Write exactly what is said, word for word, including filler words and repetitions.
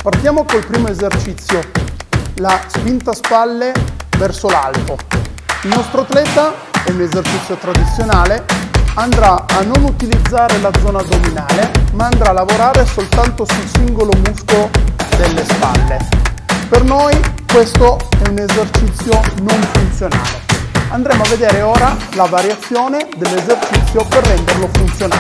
Partiamo col primo esercizio, la spinta spalle verso l'alto. Il nostro atleta, è un esercizio tradizionale, andrà a non utilizzare la zona addominale, ma andrà a lavorare soltanto sul singolo muscolo delle spalle. Per noi questo è un esercizio non funzionale. Andremo a vedere ora la variazione dell'esercizio per renderlo funzionale.